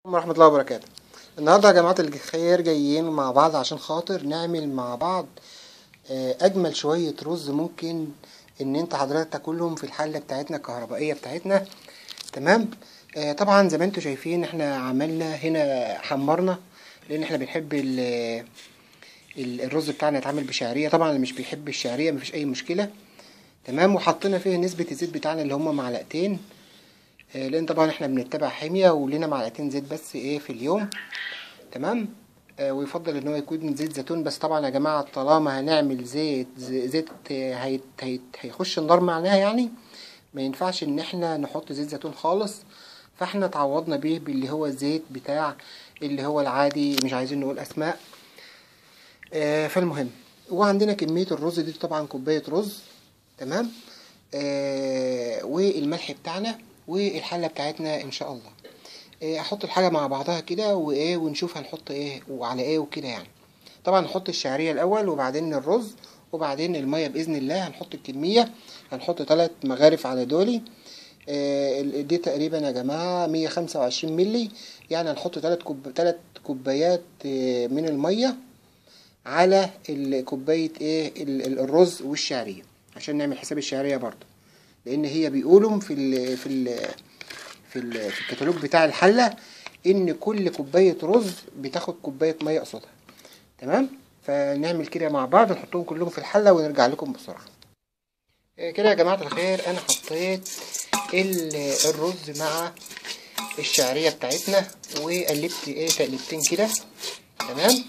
ورحمة الله وبركاته. النهاردة يا جماعة الخير جايين مع بعض عشان خاطر نعمل مع بعض أجمل شوية رز ممكن إن أنت حضرتك تاكلهم في الحلة بتاعتنا الكهربائية بتاعتنا. تمام. طبعا زي ما انتوا شايفين احنا عملنا هنا حمرنا، لأن احنا بنحب الرز بتاعنا يتعمل بشعرية. طبعا اللي مش بيحب الشعرية مفيش أي مشكلة. تمام. وحطينا فيه نسبة الزيت بتاعنا اللي هما معلقتين، لان طبعا احنا بنتبع حمية ولنا معلقتين زيت بس في اليوم. تمام. ويفضل ان هو يكون زيت زيتون بس. طبعا يا جماعة طالما هنعمل زيت هيخش النار معناها يعني ما ينفعش ان احنا نحط زيت زيتون خالص، فاحنا تعوضنا بيه باللي هو الزيت بتاع اللي هو العادي، مش عايزين نقول اسماء. فالمهم، وعندنا كمية الرز دي طبعا كوباية رز. تمام. والملح بتاعنا والحلة بتاعتنا ان شاء الله. احط الحاجة مع بعضها كده وايه ونشوف هنحط ايه وعلى ايه وكده يعني. طبعا نحط الشعرية الاول وبعدين الرز وبعدين المية باذن الله. هنحط الكمية، هنحط 3 مغارف على دولي. دي تقريبا يا جماعة 125 ملي، يعني هنحط 3 كوبايات من المية على كوباية الرز والشعرية، عشان نعمل حساب الشعرية برضو، لان هي بيقولوا في الكتالوج بتاع الحلة ان كل كوباية رز بتاخد كوباية مية قصادها. تمام. فنعمل كده مع بعض، نحطهم كلهم في الحلة ونرجع لكم بسرعة. كده يا جماعة الخير انا حطيت الرز مع الشعرية بتاعتنا وقلبت تقلبتين كده. تمام.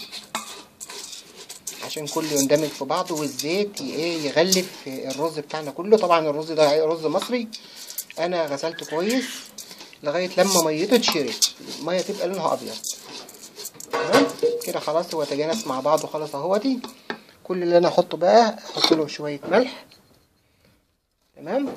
عشان كله يندمج في بعضه والزيت يغلف الرز بتاعنا كله. طبعا الرز ده رز مصري، انا غسلته كويس لغايه لما ميته تشرب، الميه تبقى لونها ابيض. تمام كده خلاص هو تجانس مع بعضه خلاص اهوتي. كل اللي انا احطه بقى احط له شويه ملح. تمام.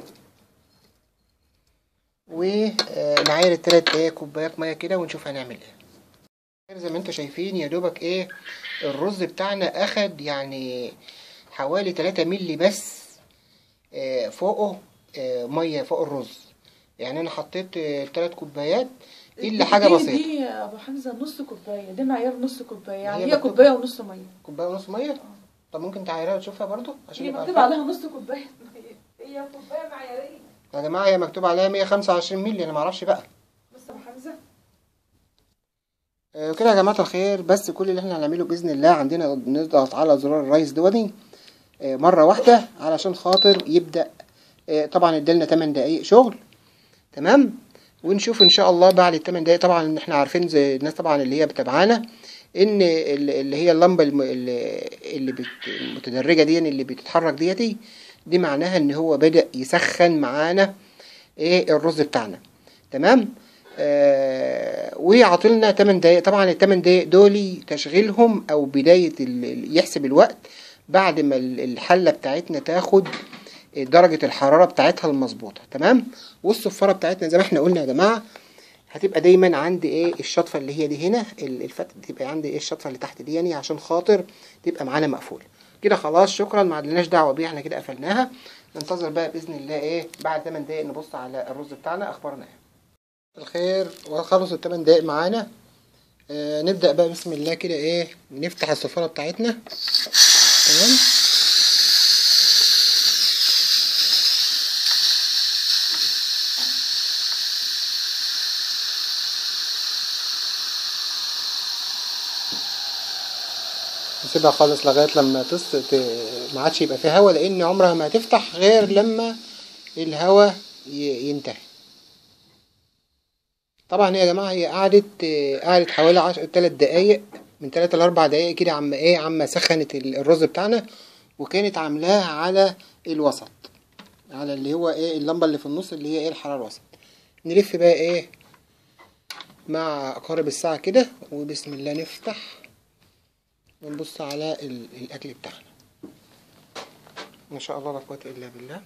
ونعاير 3 كوبايات ميه كده ونشوف هنعمل ايه. زي ما انتوا شايفين يا دوبك الرز بتاعنا اخد يعني حوالي 3 ملي بس فوقه ميه فوق الرز. يعني انا حطيت 3 كوبايات الا حاجه بسيطه. دي يا ابو حمزه نص كوبايه، دي معيار نص كوبايه، يعني هي كوبايه ونص ميه. كوبايه ونص ميه. طب ممكن تعايرها وتشوفها برضو عشان هي مكتوب عليها نص كوبايه ميه، هي كوبايه معياريه يا جماعه. هي مكتوب عليها 125 مللي، انا ما اعرفش بقى. بس يا ابو حمزه كده يا جماعه الخير. بس كل اللي احنا هنعمله باذن الله عندنا نضغط على زرار الرايس دودي مره واحده علشان خاطر يبدا. طبعا ادالنا 8 دقايق شغل. تمام. ونشوف ان شاء الله بعد ال8 دقايق. طبعا احنا عارفين زي الناس طبعا اللي هي بتابعانا ان اللي هي اللمبه المتدرجه دي اللي بتتحرك دي معناها ان هو بدأ يسخن معانا الرز بتاعنا. تمام. وعطلنا 8 دقايق. طبعا ال8 دقايق دول تشغيلهم او بدايه يحسب الوقت بعد ما الحله بتاعتنا تاخد درجة الحرارة بتاعتها المظبوطة. تمام. والصفارة بتاعتنا زي ما احنا قلنا يا جماعة هتبقى دايما عند الشطفة اللي هي دي هنا الفتحة، تبقى عند الشطفة اللي تحت دي يعني عشان خاطر تبقى معانا مقفولة كده. خلاص شكرا، ما عندناش دعوة بيها، احنا كده قفلناها. ننتظر بقى بإذن الله بعد 8 دقايق نبص على الرز بتاعنا اخبارنا الخير. وخلص ال8 دقايق معانا. نبدأ بقى بسم الله كده نفتح الصفارة بتاعتنا. تمام. نسيبها خالص لغاية لما ما عادش يبقى فيها هوا، لان عمرها ما هتفتح غير لما الهوا ينتهي. طبعا يا جماعة هي قعدت حوالي 3 دقايق، من 3 ل4 دقايق كده عما سخنت الرز بتاعنا، وكانت عاملاها على الوسط، على اللي هو اللمبة اللي في النص اللي هي الحرارة الوسط. نلف بقى مع عقارب الساعة كده وبسم الله نفتح ونبص على الاكل بتاعنا. ما شاء الله لا قوه الا بالله.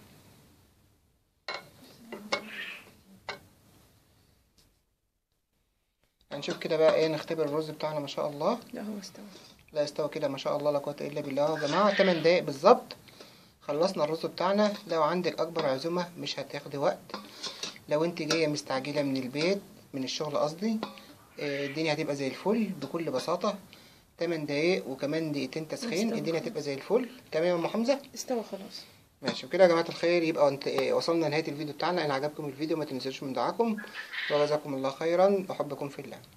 هنشوف كده بقى نختبر الرز بتاعنا. ما شاء الله لا هو استوى، لا استوى كده ما شاء الله لا قوه الا بالله. يا جماعه 8 دقايق بالظبط خلصنا الرز بتاعنا. لو عندك اكبر عزومه مش هتاخدي وقت، لو انت جايه مستعجله من البيت من الشغل قصدي، الدنيا هتبقى زي الفل بكل بساطة. 8 دقايق وكمان دقيقتين تسخين الدنيا هتبقى زي الفل. تمام يا ام حمزة؟ استوى خلاص. ماشي وكده يا جماعة الخير، يبقى وصلنا لنهاية الفيديو بتاعنا. ان عجبكم الفيديو ما تنسوش من دعاكم، وجزاكم الله خيرا، احبكم في الله.